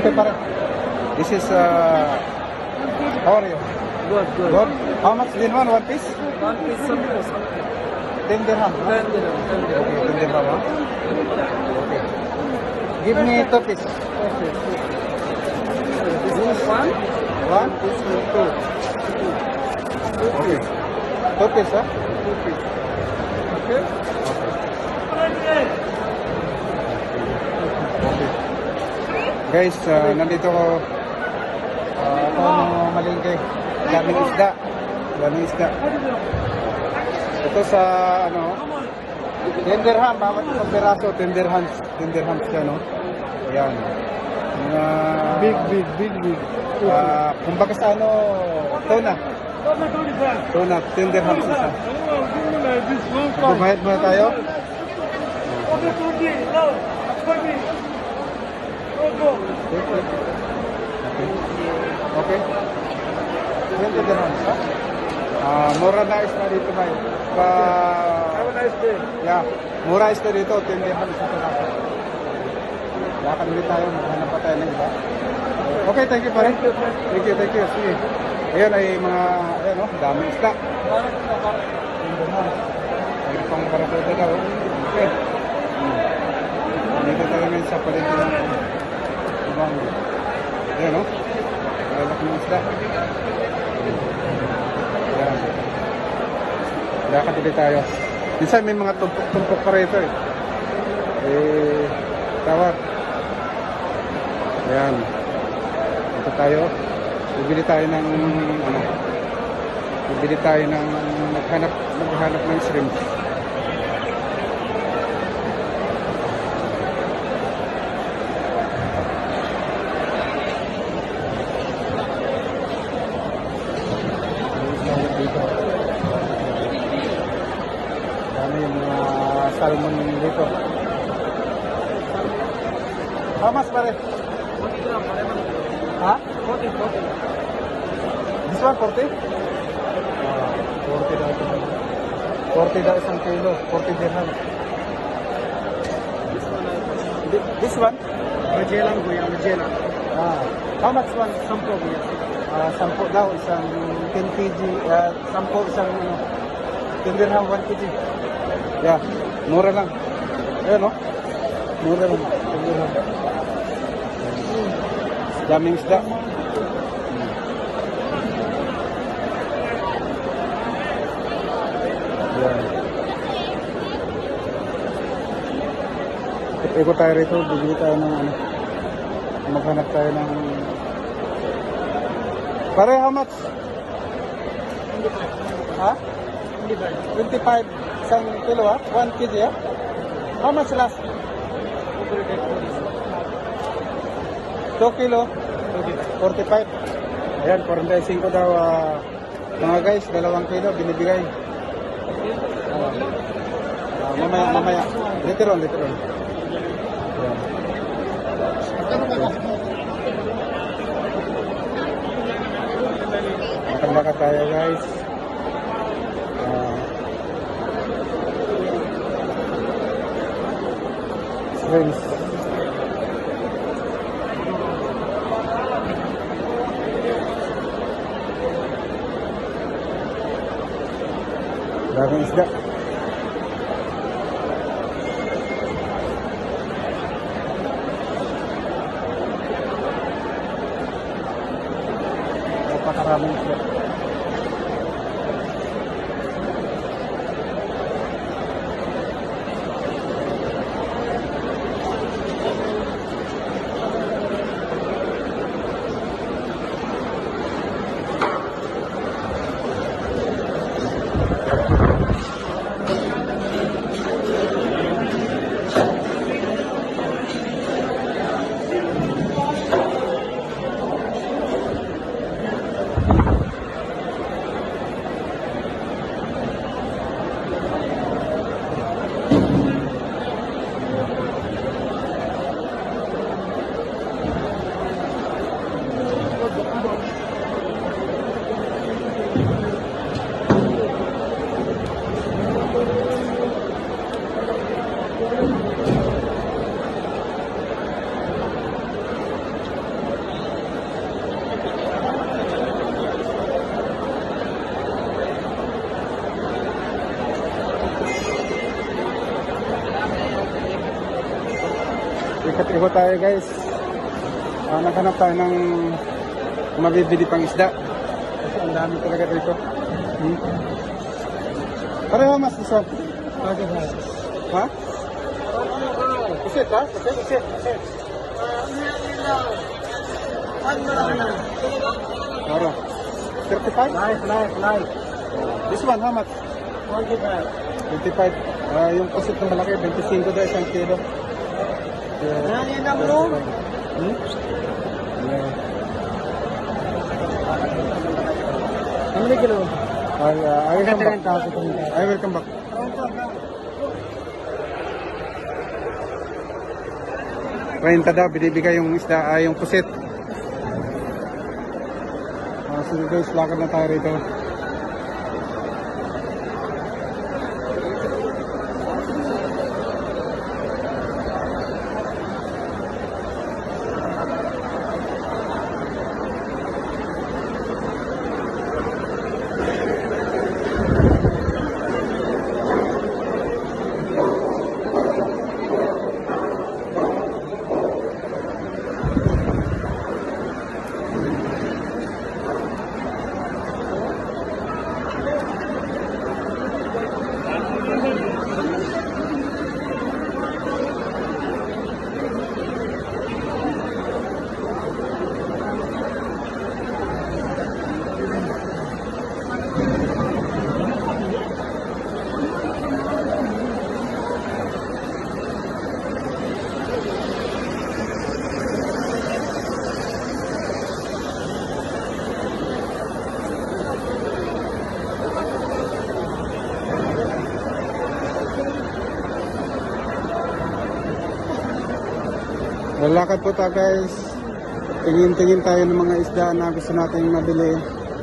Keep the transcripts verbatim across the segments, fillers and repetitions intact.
Okay, pare. This is, uh, how are you? Good, good. Good. How much din one? One piece? One piece something, something. Ten dirham. huh? Ten dirham, ten dirham. Okay, ten dirham. huh? Okay. Give me two piece. Okay. This one, one. One? This one, two. Two Okay. piece. Two piece, huh? Two piece. Okay? Okay. Guys, uh, nandito ko uh, ako ng malingke. Daming isda. Daming isda. Ito sa ano, ten dirham, bawat isang peraso, ten dirhams, ten dirhams siya, no? Ayan. Mga, Big, big, big, big. uh, kumbaga sa ano, tuna. Tuna, ten dirhams isa. Magbabayad muna tayo. Okay. Okay. twenty dirhams, ha? Ah, mura na isda dito, bay. Pa... Have a nice day. Yeah, mura isda dito, ten dirhams sa peraso. Lakad ulit tayo, maghanap pa tayo ng iba. Okay, thank you, pare. Thank you, thank you. Sige. Ayan ay mga, ayan o, daming isda. ten dirhams. Ay pang barakuda daw. Okay. Hmm. Dito tayo ngayon sa palengke ng ibang, ayan o, lalaki ng isda. Ayan. Lakad ulit tayo. Minsan may mga tumpok-tumpok pa rito eh. Eh, tawag. Ayan. Ito tayo. Bibili tayo ng, ano, bibili tayo ng, maghanap, maghanap ng shrimp. Dami yung mga salmon dito. How much, pare? Ha? forty, forty. This one, forty? Ah, forty daw ito. forty daw isang kilo. forty dirham. This one, I Thi- This one? Magellan, Kuya, Magellan. Ah, how much one? Sampo, Kuya. Ah, sampo daw, isang ten kilograms. Ah, sampo, isang ano, ten dirham, one kilogram. Yeah, mura lang. Ayan, no? Mura lang. ten dirham. Daming isda. Ayan. Ikot tayo rito, bibili tayo ng ano, maghanap tayo ng, pare, how much? Ha? twenty-five isang kilo, ha? one kilogram, ha? How much last? two kilo, forty-five. Ayan, forty-five daw, ah, mga guys, dalawang kilo, binibigay. Ah, ah, mamaya, mamaya. Later on, later on. Ayan. Makalakad tayo, guys. Ah, friends. Daming isda. Napakaraming isda. ikot-ikot tayo guys. Ah, naghanap tayo ng mabibili pang isda. Kasi ang dami talaga dito. Hmm. Pareho mas isa. Okay, sir. Ha? Pusit ha? Pusit, pusit, pusit. Oro. thirty-five? Live, live, live. This one, how much? twenty-five. twenty-five. Ah, yung pusit na malaki, twenty-five daw isang kilo. Yeah. Nangin ang room. Hmm? Yeah. How many kilo? I, uh, I will come back. thirty thousand. I will come back. Renta daw, binibigay yung isda, ah, yung pusit. Ah, sige guys, lakad na tayo rito. Lalakad po tayo guys. Tingin-tingin tayo ng mga isda na gusto nating mabili.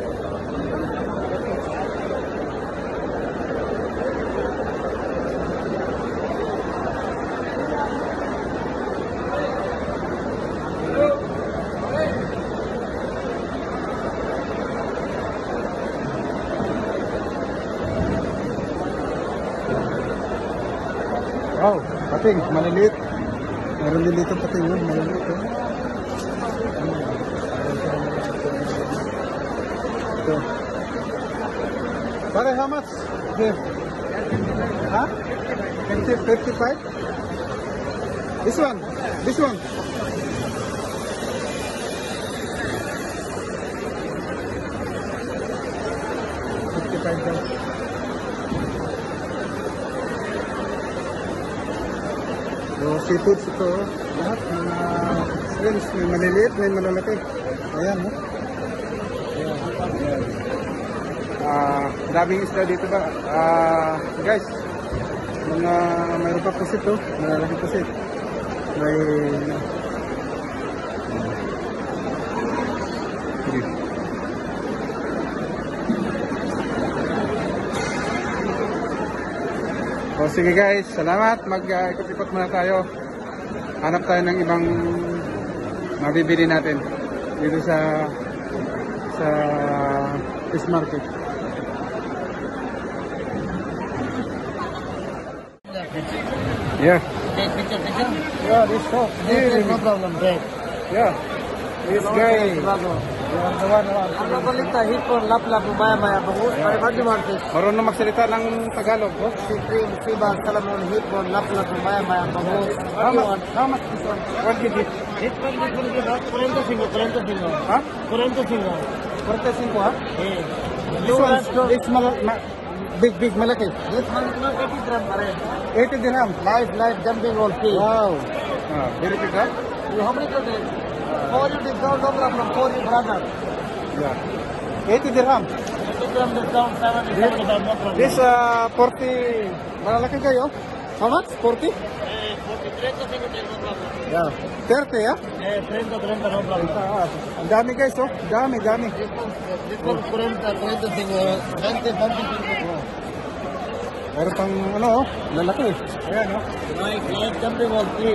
Wow, pating, maliliit. Meron din dito pating, yun, maliliit. Oh. Ito. Pare, how much? Here. Ha? fifty-five? This one? This one? fifty-five daw. So, seafoods ito, lahat ng uh, shrimps, may maliliit, may malalaki. Ayan, oh. Ayan, ayan. Ah, daming isda dito ba? Ah, guys, mga mayroon pa pusit, oh. Malalaki pusit. May... Sige. O sige guys, salamat. Mag-ikot-ikot muna tayo. Hanap tayo ng ibang mabibili natin dito sa sa fish market. Yeah. Take picture, picture. Yeah, this shop. Yes, no problem, break. Yeah. This guy. Yeah, the one, the one. Ano balita, hipon, laplap, umaya-maya, bangus. Pare, what do you want this? Marunong magsalita ng Tagalog. Oh. Si cream, siba, salamon, hipon, laplap, umaya-maya, bangus. What How do you much? want? How much this one? What did it? Hipon, hipon, hipon, forty-five, forty-five. Ha? forty-five. forty-five ha? Eh. This one, it's mal ma big, big, malaki. This one is not eighty gram, pare. eighty dirham. Live, live, jumping all free. Wow. Ah, very big ha? You how many today? Four you discount, no problem, four you brother. Yeah. eighty dirham. eighty gram discount, seventy, seventy-five, no problem. This uh, forty, malalaki kayo? How much? forty? Eh, forty, thirty, thirty, no problem. Yeah. thirty ha? Eh, thirty, thirty, no problem. Ah, ang dami guys oh. Dami, dami. This one, this one, forty, twenty, twenty, twenty, Meron pang ano oh, lalaki. Ayan oh. Like, like jumping all free.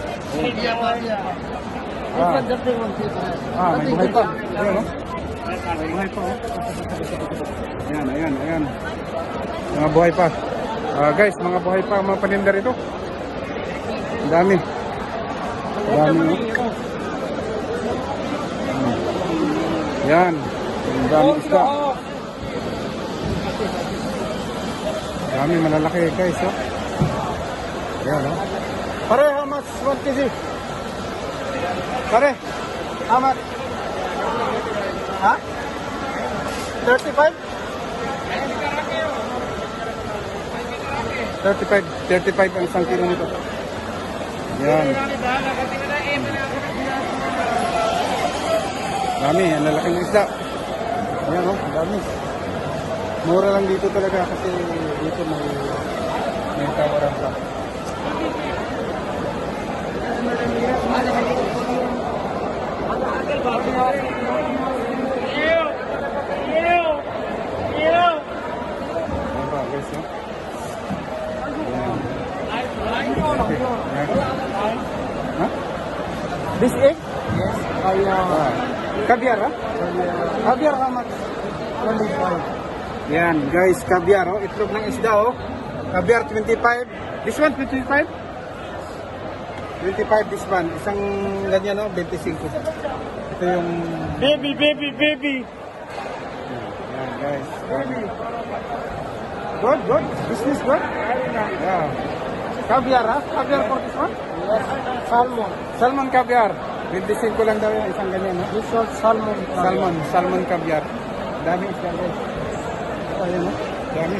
This Ah. one jumping all free. Ah, may buhay pa. Ayan oh. May buhay pa oh. Ayan, ayan, ayan. Mga buhay pa. Ah, guys, mga buhay pa ang mga paninda rito. Ang dami. Dami, oh. Yan. Ang dami isda. Dami malalaki guys, oh. Yan, oh. Pare, how much one K G? Pare, how much? Ha? thirty-five? thirty-five, thirty-five ang isang kilo nito. Yan. Dami, ang lalaking isda. Ayan, oh, dami. Mura lang dito talaga kasi dito may may tawaran pa. Ayan pa, guys, no? Ha? This egg? Yes. Ay, Ah. Caviar, ha? Caviar, how much? twenty-five. Yan, guys, caviar, oh. Itlog ng isda, oh. Caviar, twenty-five. This one, twenty-five? twenty-five, this one. Isang ganyan, oh, twenty-five. Ito yung... Baby, baby, baby. Yan, guys. Baby. Good, good. Business good? Yeah. Caviar, ha? Caviar for this one? Yes. Salmon. Salmon caviar. twenty-five lang daw yung isang ganyan, ha? This one, salmon. Salmon, salmon caviar. Dami isda, guys. Ayan, no? Dami.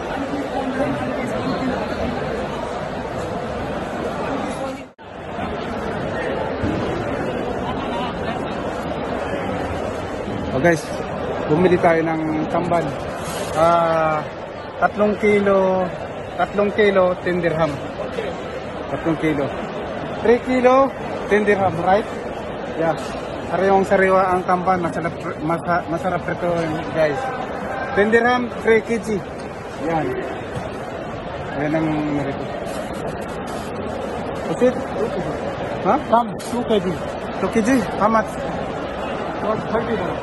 Oh guys, bumili tayo ng tamban. Ah, tatlong kilo, tatlong kilo, ten dirham. Tatlong kilo. three kilo, ten dirham, right? Yeah. Sariwang sariwa ang tamban, masarap, masa, masarap ito guys. ten dirham, three kilograms. Yan. Yan ang narito. What's it? Ha? Come, two K G. two kilograms? How much? thirty dirham.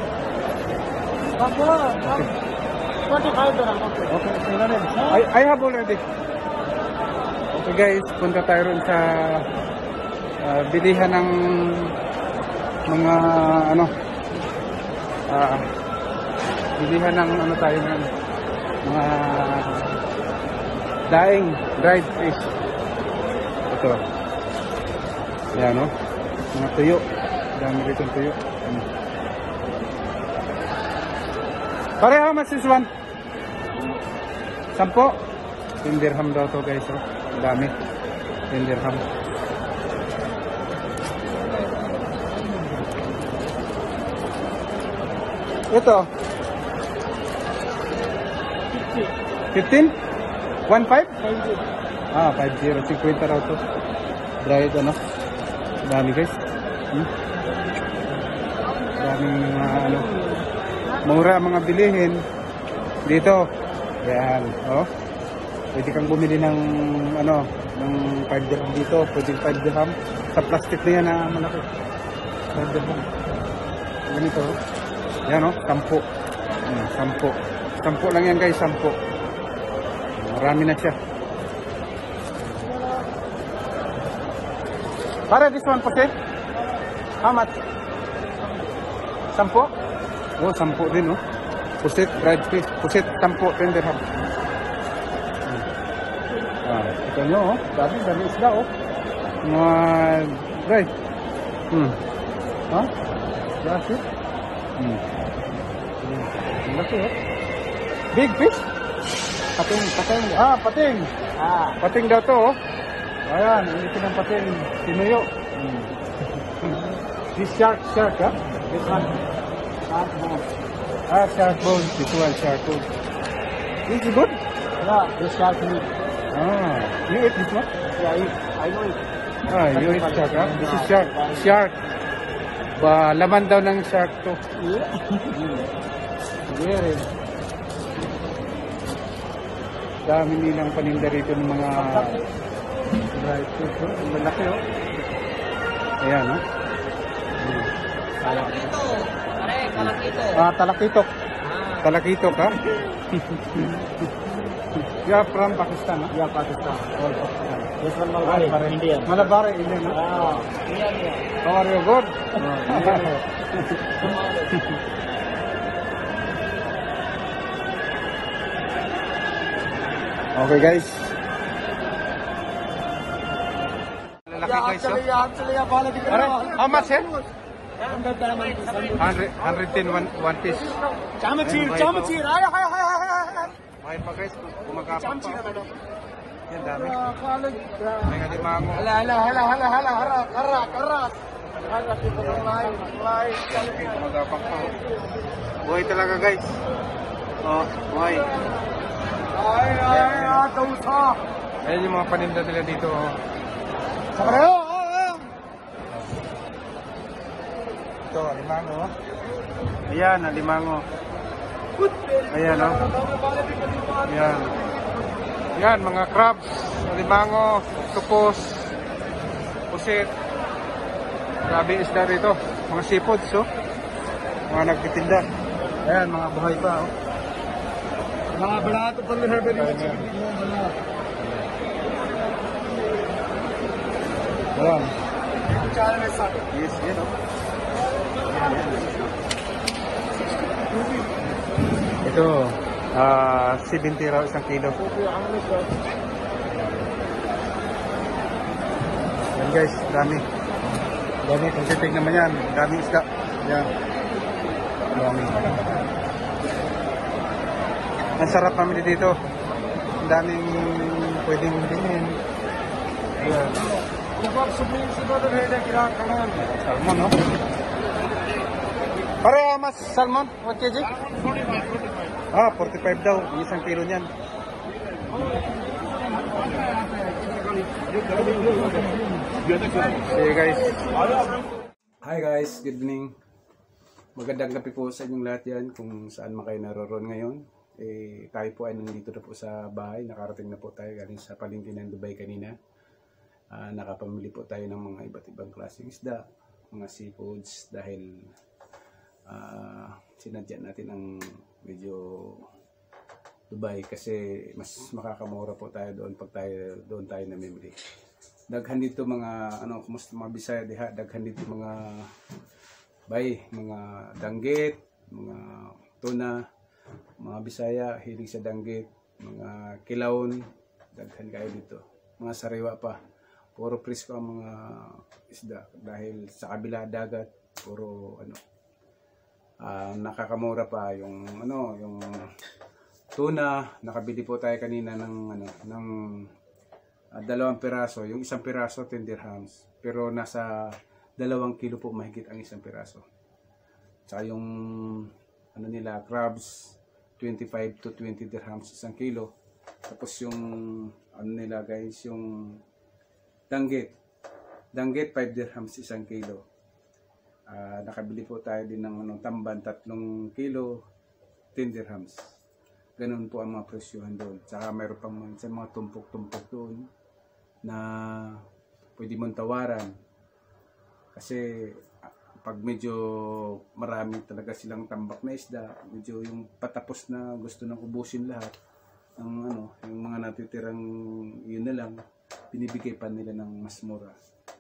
Okay. twenty-five dirham. Okay. Okay, okay na rin. I, I have already. Okay guys, punta tayo rin sa uh, bilihan ng mga ano uh, bilihan ng ano tayo ng mga daing dried fish. Ito. Ayan, no? Mga tuyo. Dami rito tuyo. Hmm. Pare, how much is one? Sampo? ten dirham daw to guys, oh. Dami. ten dirham. Ito. fifteen? one five? Ah, five zero. fifty raw to. Dried ano. Dami guys. Hmm? Daming mga ano. Mura mga bilihin dito. Yan, oh. Pwede kang bumili ng ano, ng five dirham dito, pwede five dirham sa plastic na yan na malaki. five dirham. Ganito, oh. Yan, oh, sampo. Hmm, sampo. Sampo lang yan, guys, sampo. Marami na siya. Para this one po, sir? How much? Sampo? Oh, sampo din, oh. Pusit, dried fish. Pusit, sampo, ten dirham. Hmm. Ah, ito nyo, oh. Dami, dami isda, oh. Mga dried. Hmm. Ha? Dasi? Hmm. Hmm. Ang laki, oh. Big fish? Pating, pating. Ah, pating. Ah. Pating daw to, oh. Ayan, ang laki ng pating. Sinuyo. Hmm. This shark, shark, ha? This one. Shark bone. Ah, shark bone. This one, shark bone. Is it good? Yeah, this shark meat. Ah, you eat this one? Yeah, I eat. I know it. Ah, you eat shark, ha? This is shark. Shark. Ba, laman daw ng shark to. Yeah. Very. Dami nilang paninda rito ng mga dried fish, oh. Ang lalaki, oh. Ayan, oh. Hmm. Talakito. Pare, talakito. Ah, talakitok. Talakitok, ha? You are from Pakistan, ha? Yeah, Pakistan. All Pakistan. This one Malbari, Indian. Malabari, Indian. No? Ah, Indian, yeah. How are you? Good? Okay guys. Lalaki Yeah, guys, actually, oh. yeah, actually, yeah, bala di Pare, how much eh? Hundred diamond. one hundred, one hundred ten one, one piece. Chamachir, Ayun, chamachir. Ay, ay, ay, ay, ay. Okay pa guys, kumagapang Chamachir pa. na ba? Yan, dami. Ah, kalig. May nga limango. Hala, hala, hala, hala, hala, hala, kara, kara. Hala, dito ng lahi, lahi, chamachir. Kumagapang pa. Oh. Buhay talaga guys. Oh, buhay. Ay, ay, ay, dausa. Ayan yung mga paninda nila dito. Oh. Sa pareho, ay, ay. Ito, limango. Oh. Ayan, ang limango. Ayan, oh. Ayan. Yan, mga crabs, limango, octopus, pusit. Grabe isda rito. Mga seafoods, oh. Mga nagtitinda. Ayan, mga buhay pa, oh. Mga balato pa rin herbert. Ayan. Ayan. Yes, yan, oh. Ito, ah, seventy raw isang kilo. Yan guys, dami. Dami, kung titignan naman yan, dami isda. Yan. Dami. Ang sarap namin dito. Ang daming pwedeng bilhin. Yan. Salmon, no? Pare, mas salmon, one kg? Ah, forty-five daw, isang kilo niyan. See you guys. Hi guys, good evening. Magandang gabi po sa inyong lahat yan kung saan man kayo naroon ngayon. Eh, tayo po ay nandito na po sa bahay. Nakarating na po tayo galing sa palengke ng Dubai kanina. Uh, nakapamili po tayo ng mga iba't ibang klaseng isda, mga seafoods dahil uh, sinadya natin ang medyo Dubai kasi mas makakamura po tayo doon pag tayo doon tayo namimili. Daghan dito mga ano, kumusta mga Bisaya diha, daghan dito mga bay, mga danggit, mga tuna, mga Bisaya hilig sa danggit, mga kilawon, daghan kayo dito. Mga sariwa pa. Puro presko ang mga isda dahil sa kabila dagat puro ano uh, nakakamura pa yung ano yung tuna. Nakabili po tayo kanina ng ano ng uh, dalawang piraso, yung isang piraso ten dirhams pero nasa dalawang kilo po mahigit ang isang piraso. Saka yung ano nila crabs twenty-five to twenty dirhams isang kilo. Tapos yung ano nila guys yung danggit. Danggit five dirhams isang kilo. Uh, nakabili po tayo din ng ano, tamban tatlong kilo ten dirhams. Ganun po ang mga presyohan doon. Saka mayroon pang mga, mga tumpok-tumpok doon na pwede mong tawaran. Kasi pag medyo marami talaga silang tambak na isda, medyo yung patapos na gusto nang ubusin lahat ng ano, yung mga natitirang yun na lang binibigay pa nila ng mas mura.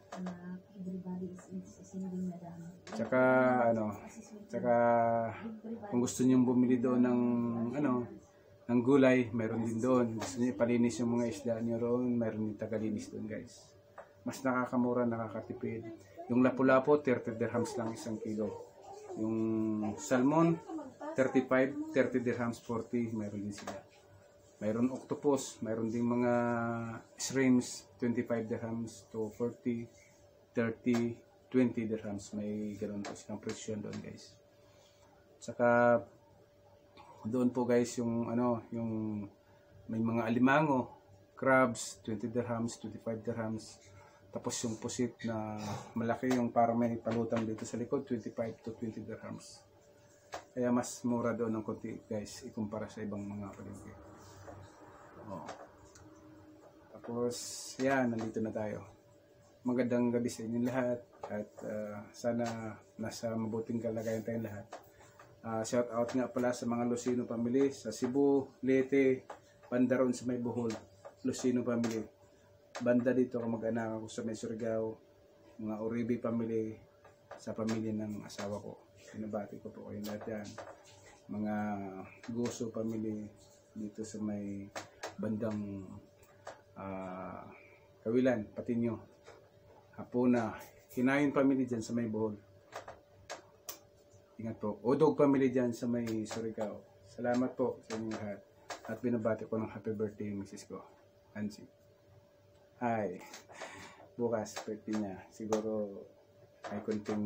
Tsaka ano, tsaka kung gusto niyo bumili doon ng ano, ng gulay, meron din doon. Gusto niyo ipalinis yung mga isda niyo roon, meron din tagalinis doon, guys. Mas nakakamura, nakakatipid. Yung lapu-lapu, thirty dirhams lang isang kilo. Yung salmon, thirty-five, thirty dirhams, forty, meron din sila. Mayroon octopus, mayroon ding mga shrimps, twenty-five dirhams to forty, thirty, twenty dirhams. May ganoon po silang presyo doon, guys. Saka doon po guys yung ano, yung may mga alimango, crabs, twenty dirhams, twenty-five dirhams. Tapos yung pusit na malaki, yung parang may palutang dito sa likod, twenty-five to twenty dirhams. Kaya mas mura doon ng konti, guys, ikumpara sa ibang mga palengke. Oh. Tapos, yan, nandito na tayo. Magandang gabi sa inyo lahat at uh, sana nasa mabuting kalagayan tayong lahat. Uh, shout out nga pala sa mga Lucino family sa Cebu, Leyte, Pandaron sa may Bohol, Lucino family. banda dito, kamag-anak ako sa may Surigao, mga Uribe family, sa pamilya ng asawa ko. Pinabati ko po kayo lahat yan. Mga Guso family dito sa may bandang ah, Kawilan, Patinyo, Hapuna, Hinayon family dyan sa may Bohol. Ingat po. Udog family dyan sa may Surigao. Salamat po sa inyong lahat. At binabati ko ng happy birthday yung misis ko, Angie. Hi. Bukas, birthday niya. Siguro may kunting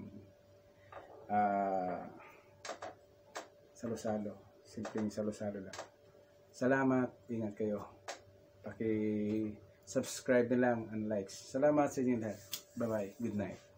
ah salo-salo. Simpleng salo-salo lang. Salamat. Ingat kayo. Paki-subscribe na lang and likes. Salamat sa inyong lahat. Bye-bye. Good night.